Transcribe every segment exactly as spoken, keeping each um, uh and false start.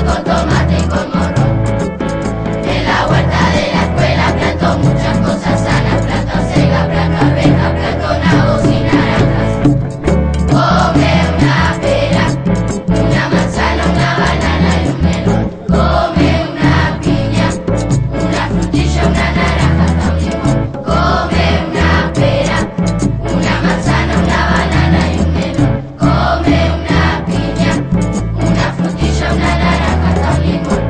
con tomate y con morrón. En la huerta de la escuela plantó muchas cosas sanas, plantó acelga, plantó arveja, plantó nabos y naranjas. Come una pera, una manzana, una banana y un melón. Come una piña, una frutilla, una naranja, hasta un limón. Come una pera, una manzana, una banana y un melón. Come una piña, una frutilla, una naranja, hasta un limón.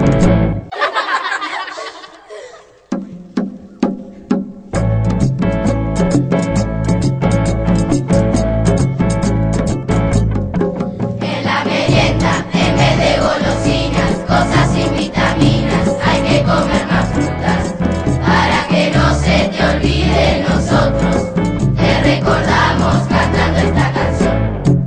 En la merienda, en vez de golosinas, cosas sin vitaminas, hay que comer más frutas. Para que no se te olvide, nosotros te recordamos cantando esta canción.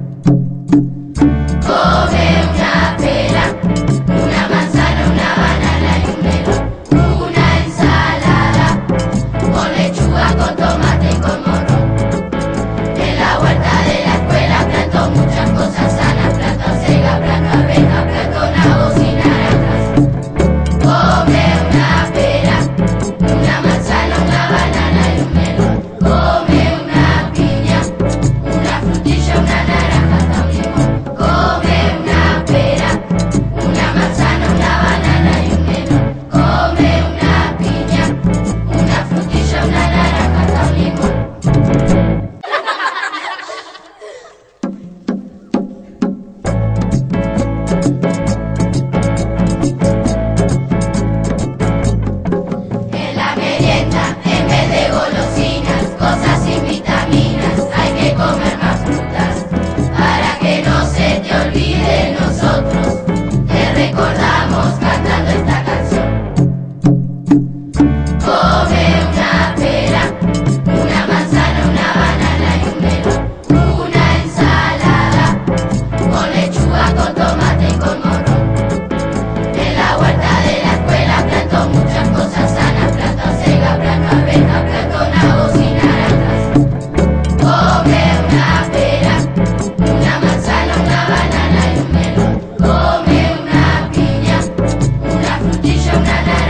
Come una pera, una manzana, una banana y un melón. Una ensalada con lechuga, con tomate y con morrón. En la huerta de la escuela plantó muchas cosas sanas, plantó acelga, plantó arveja, plantó nabos y naranjas. Come una pera, una manzana, una banana y un melón. Come una piña, una frutilla, una naranja, hasta un limón. Come una pera, una manzana, una banana y un melón. Come una piña, una frutilla, una naranja, hasta un limón. En la merienda, en vez de golosinas, cosas sin vitaminas, hay que comer más frutas. Para que no se te olvide, nosotros te recordamos cantando esta canción. Come una pera, una manzana, una banana y un melón. Una ensalada con lechuga, con tomate y con morrón. En la huerta de la escuela plantó muchas cosas sanas, plantó acelga, plantó arveja, plantó nabos y naranjas. Come una pera, una manzana, una banana y un melón. Come una piña, una frutilla, una naranja.